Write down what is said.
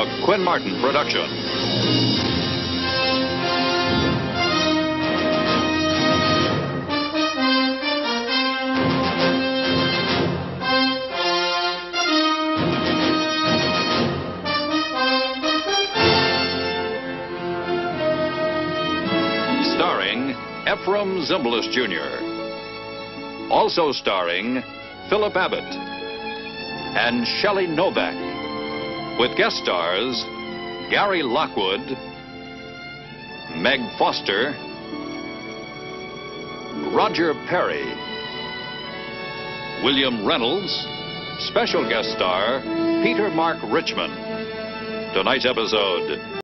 Quinn Martin production. Starring Ephraim Zimbalist Jr. Also starring Philip Abbott and Shelley Novak, with guest stars Gary Lockwood, Meg Foster, Roger Perry, William Reynolds, special guest star Peter Mark Richmond. Tonight's episode,